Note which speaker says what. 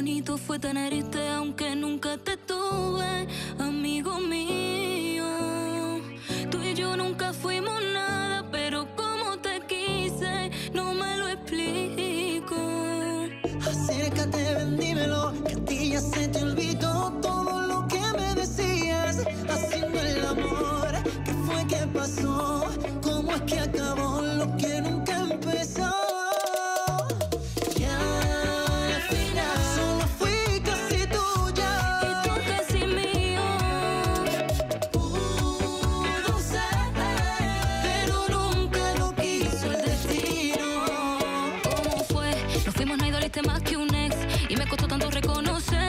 Speaker 1: bonito fue tenerte aunque nunca te tuve, amigo mío. Tú y yo nunca fuimos nada, pero como te quise no me lo explico.
Speaker 2: Acércate, ven, dímelo, que a ti ya se te olvidó todo lo que me decías. Haciendo el amor, ¿qué fue que pasó? ¿Cómo es que acabó lo que nunca empezó?
Speaker 1: Más que un ex y me costó tanto reconocer